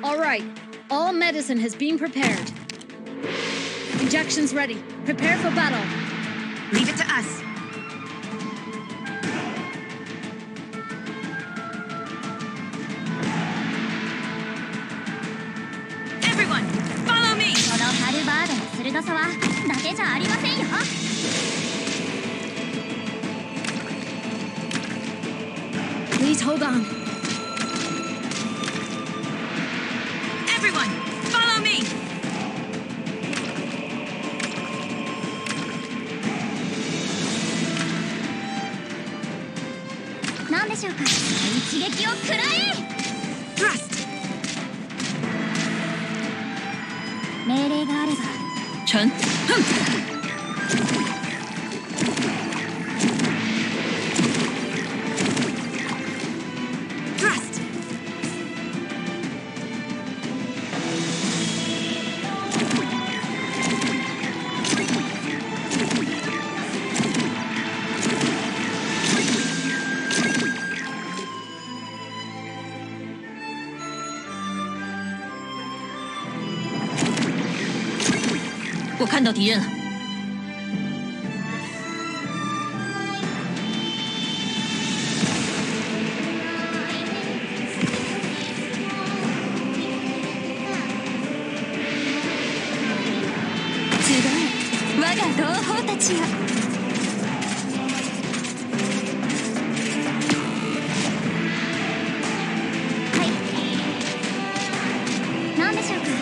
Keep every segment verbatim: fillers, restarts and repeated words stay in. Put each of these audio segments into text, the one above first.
All right. All medicine has been prepared. Injections ready. Prepare for battle. Leave it to us. Everyone, follow me. このハルバードの鋭さはだけじゃありませんよ。 Please hold on. Everyone, follow me. 何でしょうか。一撃を食らえ。 Thrust. 命令があれば。 臣。Thrust. 我看到敌人了。 集え、我が同胞たちよ。はい。何でしょうか。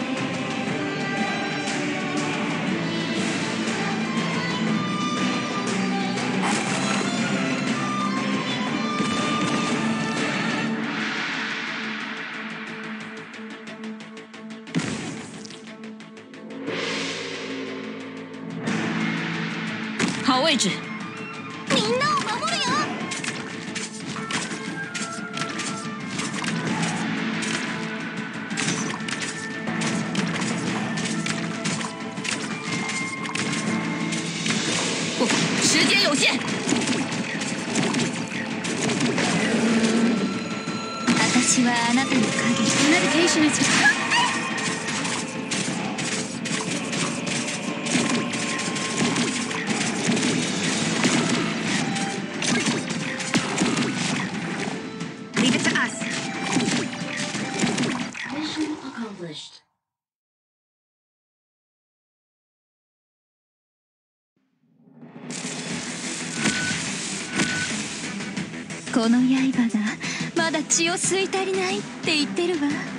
好位置。 みんなを守るよ。 不，时间有限。 私はあなたの影。 Medication is. Leave it to us. Mission accomplished. この刃がまだ血を吸い足りないって言ってるわ。